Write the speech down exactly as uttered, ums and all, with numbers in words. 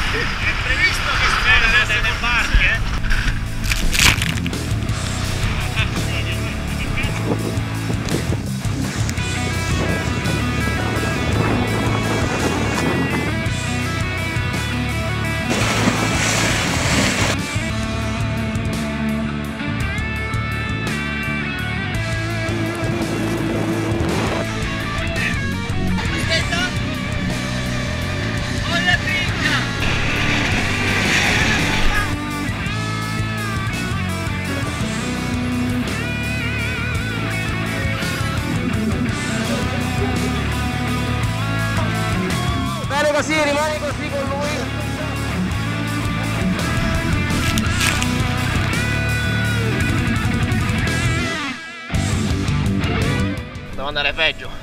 È previsto che si vedano delle barche? Così, rimani così con lui. Devo andare peggio.